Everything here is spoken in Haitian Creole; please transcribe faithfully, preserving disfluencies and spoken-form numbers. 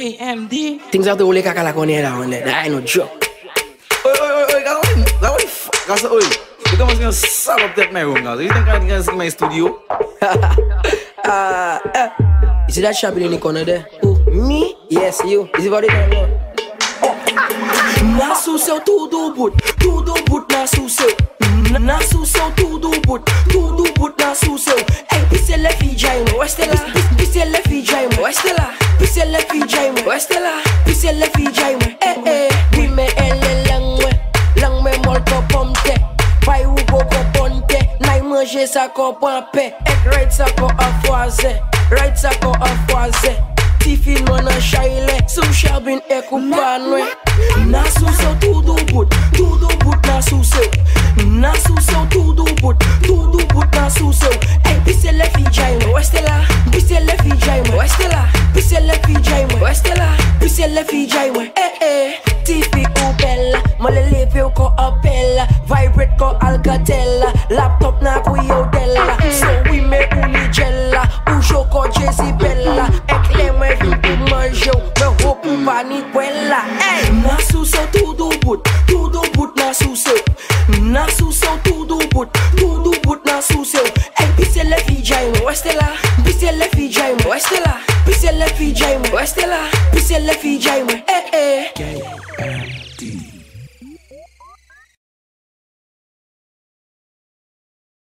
J M D. Things have to only kakala kone down there. That ain't no joke. Oi, oi, oi, oi, guys, what the fuck? Guys, oi, you come and sell up that my room, guys. You think I can see my studio? uh, uh, you see that shop in the corner there? Who? Me? Yes, you. Is it about it? Na suceu tudo but, tudo but na suceu. Na suceu tudo but, tudo but na suceu. Ei, pisele fijaimo, westela. Pisele fijaimo, westela. Pisele fijaimo, westela. Pisele fijaimo. Eh eh, we me ele langwe, langme molto pomte. Pai u go go ponte, nai manger sa ko pampe. Ek right sa ko afoise, right sa ko afoise. Tifin mona shaile, sou chabin e kupanwe. Na suceu tudo but, tudo but na suceu. Na suceu tudo but, tudo but na suceu. Ei, pisele fijaimo, westela. Pisele fijaimo, westela. Pisele fijaimo, westela. Pisele fijaimo, eh eh. Tifi u bella, mole lepe ko appella. Vibrate ko Alcatel, laptop na ku yodella. So we me unigella, ujo ko Jezibella. Ecleme vipi manjo, me hope vani quella. Ei, na suceu tudo but, tudo but na suceu. Na suceu tudo but, tudo but na suceu. Ei, pisele fijaimo, westela. Pisele fijaimo, westela. Pisele fijaimo, westela. Pisele fijaimo.